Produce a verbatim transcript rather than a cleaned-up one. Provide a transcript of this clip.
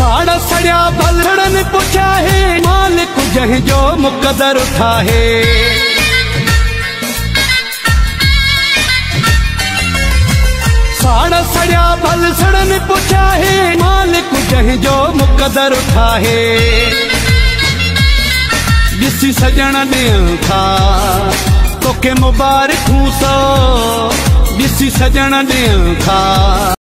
साड़ा सड़िया बलड़न पुछा है मालिक जह जो मुकदर उठा है। साड़ा सड़िया बलड़न पुछा है मालिक जह जो मुकदर उठा है। जिसी सजन दिल था तोखे मुबारक हूं सो, जिसी सजन दिल था।